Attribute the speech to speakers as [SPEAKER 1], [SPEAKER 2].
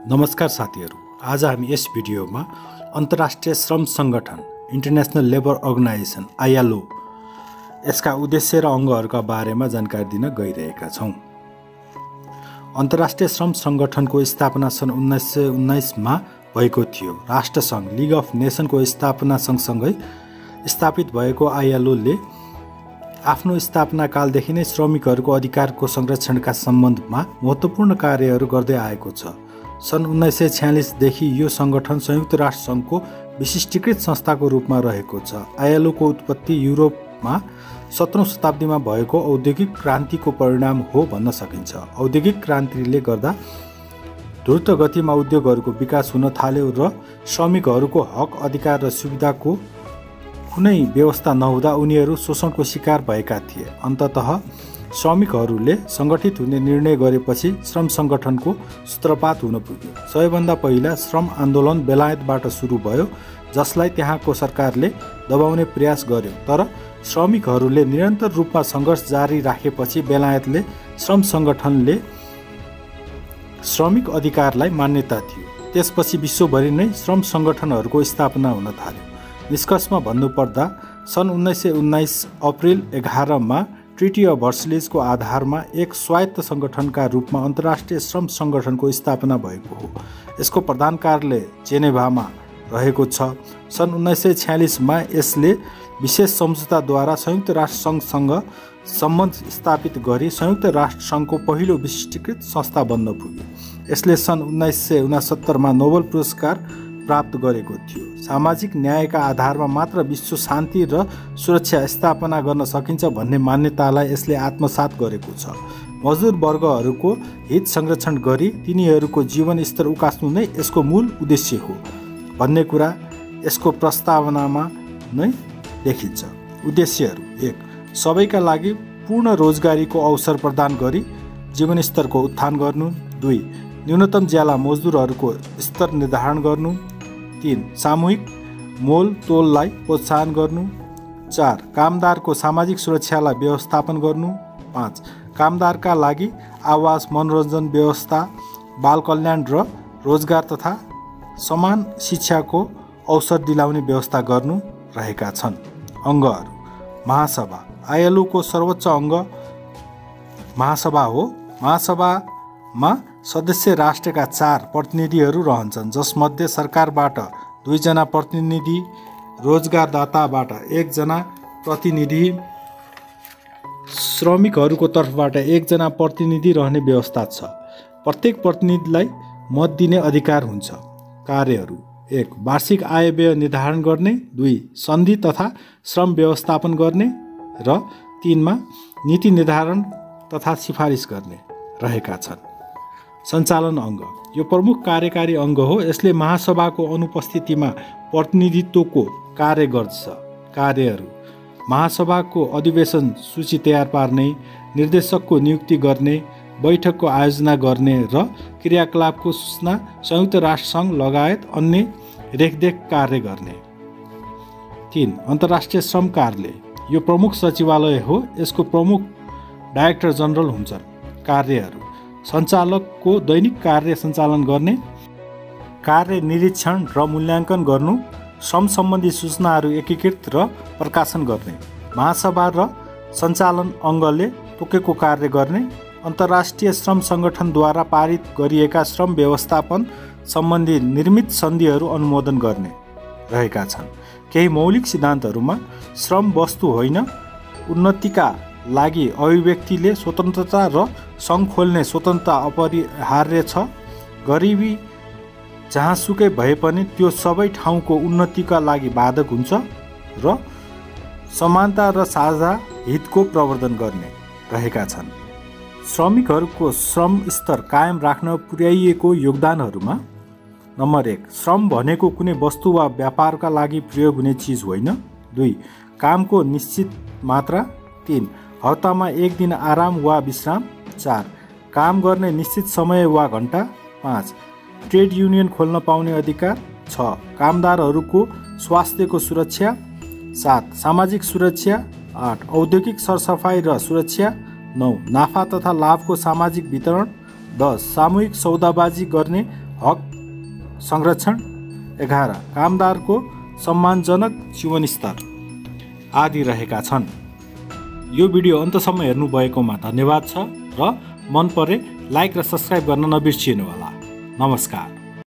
[SPEAKER 1] नमस्कार साथीहरू, आज हामी यस भिडियोमा अन्तर्राष्ट्रिय श्रम सङ्गठन इन्टरनेसनल लेबर अर्गनाइजेसन ILO यसका उद्देश्य र अङ्गहरूका बारेमा जानकारी दिन गइरहेका छौँ। अन्तर्राष्ट्रिय श्रम सङ्गठनको स्थापना सन् 1919 मा भएको थियो। राष्ट्रसङ्घ लिग अफ नेसनको स्थापना सँगसँगै स्थापित भएको ILO ले आफ्नो स्थापना कालदेखि नै श्रमिकहरूको अधिकारको संरक्षणका सम्बन्धमा महत्त्वपूर्ण कार्यहरू गर्दै आएको छ। सन् 1946 देखि यो सङ्गठन संयुक्त राष्ट्र सङ्घको विशिष्टीकृत संस्थाको रूपमा रहेको छ। ILO को उत्पत्ति युरोपमा 17औं शताब्दीमा भएको औद्योगिक क्रान्तिको परिणाम हो भन्न सकिन्छ। औद्योगिक क्रान्तिले गर्दा द्रुत गतिमा उद्योगहरूको विकास हुन थाल्यो र श्रमिकहरूको हक, अधिकार र सुविधाको कुनै व्यवस्था नहुँदा उनीहरू शोषणको शिकार भएका थिए। अन्ततः श्रमिकहरूले सङ्गठित हुने निर्णय गरेपछि श्रम सङ्गठनको सूत्रपात हुन पुग्यो। सबैभन्दा पहिला श्रम आन्दोलन बेलायतबाट सुरु भयो, जसलाई त्यहाँको सरकारले दबाउने प्रयास गर्यो। तर श्रमिकहरूले निरन्तर रूपमा सङ्घर्ष जारी राखेपछि बेलायतले श्रम सङ्गठनले श्रमिक अधिकारलाई मान्यता दियो। त्यसपछि विश्वभरि नै श्रम सङ्गठनहरूको स्थापना हुन थाल्यो। निष्कर्षमा भन्नुपर्दा सन् 1919 अप्रिल 11 मा ट्रिटी अफ भर्सलिजको आधारमा एक स्वायत्त सङ्गठनका रूपमा अन्तर्राष्ट्रिय श्रम सङ्गठनको स्थापना भएको हो। यसको प्रधान कार्यालय जेनेभामा रहेको छ। सन् 1946 मा यसले विशेष सम्झौताद्वारा संयुक्त राष्ट्र सङ्घसँग सम्बन्ध स्थापित गरी संयुक्त राष्ट्र सङ्घको पहिलो विशिष्टीकृत संस्था बन्न पुग्यो। यसले सन् 1969 मा नोबेल पुरस्कार प्राप्त गरेको थियो। सामाजिक न्यायका आधारमा मात्र विश्व शान्ति र सुरक्षा स्थापना गर्न सकिन्छ भन्ने मान्यतालाई यसले आत्मसात गरेको छ। मजदुर वर्गहरूको हित संरक्षण गरी तिनीहरूको जीवन स्तर उकास्नु नै यसको मूल उद्देश्य हो भन्ने कुरा यसको प्रस्तावनामा नै देखिन्छ। उद्देश्यहरू: 1. सबैका लागि पूर्ण रोजगारीको अवसर प्रदान गरी जीवनस्तरको उत्थान गर्नु। 2. न्यूनतम ज्याला मजदुरहरूको स्तर निर्धारण गर्नु। 3. सामूहिक मोल तोललाई प्रोत्साहन गर्नु। 4. कामदारको सामाजिक सुरक्षालाई व्यवस्थापन गर्नु। 5. कामदारका लागि आवास, मनोरञ्जन व्यवस्था, बाल कल्याण र रोजगार तथा समान शिक्षाको अवसर दिलाउने व्यवस्था गर्नु रहेका छन्। अङ्गहरू: महासभा ILO को सर्वोच्च अङ्ग महासभा हो। महासभामा सदस्य राष्ट्रका 4 प्रतिनिधिहरू रहन्छन्, जसमध्ये सरकारबाट 2 जना प्रतिनिधि, रोजगारदाताबाट 1 जना प्रतिनिधि, श्रमिकहरूको तर्फबाट 1 जना प्रतिनिधि रहने व्यवस्था छ। प्रत्येक प्रतिनिधिलाई मत दिने अधिकार हुन्छ। कार्यहरू: 1. वार्षिक आय व्यय निर्धारण गर्ने। 2. सन्धि तथा श्रम व्यवस्थापन गर्ने र 3 मा नीति निर्धारण तथा सिफारिस गर्ने रहेका छन्। सञ्चालन अङ्ग: यो प्रमुख कार्यकारी अङ्ग हो। यसले महासभाको अनुपस्थितिमा प्रतिनिधित्वको कार्य गर्छ। कार्यहरू: महासभाको अधिवेशन सूची तयार पार्ने, निर्देशकको नियुक्ति गर्ने, बैठकको आयोजना गर्ने र क्रियाकलापको सूचना संयुक्त राष्ट्र सङ्घ लगायत अन्य रेखदेख कार्य गर्ने। 3. अन्तर्राष्ट्रिय श्रम कार्यालय: यो प्रमुख सचिवालय हो। यसको प्रमुख डाइरेक्टर जनरल हुन्छन्। कार्यहरू: सञ्चालकको दैनिक कार्य सञ्चालन गर्ने, कार्य निरीक्षण र मूल्याङ्कन गर्नु, श्रम सम्बन्धी सूचनाहरू एकीकृत र प्रकाशन गर्ने, महासभा र सञ्चालन अङ्गले तोकेको कार्य गर्ने, अन्तर्राष्ट्रिय श्रम सङ्गठनद्वारा पारित गरिएका श्रम व्यवस्थापन सम्बन्धी निर्मित सन्धिहरू अनुमोदन गर्ने रहेका छन्। केही मौलिक सिद्धान्तहरूमा श्रम वस्तु होइन, उन्नतिका लागि अभिव्यक्तिले स्वतन्त्रता र सङ्घ खोल्ने स्वतन्त्रता अपरिहार्य छ। गरिबी जहाँसुकै भए पनि त्यो सबै ठाउँको उन्नतिका लागि बाधक हुन्छ र समानता र साझा हितको प्रवर्धन गर्ने रहेका छन्। श्रमिकहरूको श्रम स्तर कायम राख्न पुर्याइएको योगदानहरूमा: नम्बर 1. श्रम भनेको कुनै वस्तु वा व्यापारका लागि प्रयोग हुने चिज होइन। 2. कामको निश्चित मात्रा। 3. हप्तामा 1 दिन आराम वा विश्राम। 4. काम गर्ने निश्चित समय वा घण्टा। 5. ट्रेड युनियन खोल्न पाउने अधिकार। 6. कामदारहरूको स्वास्थ्यको सुरक्षा। 7. सामाजिक सुरक्षा। 8. औद्योगिक सरसफाइ र सुरक्षा। 9. नाफा तथा लाभको सामाजिक वितरण। 10. सामूहिक सौदाबाजी गर्ने हक संरक्षण, 11 कामदारको सम्मानजनक जीवनस्तर आदि रहेका छन्। यो भिडियो अन्तसम्म हेर्नुभएकोमा धन्यवाद छ र मन परे लाइक र सब्स्क्राइब गर्न नबिर्सिनुहोला। नमस्कार।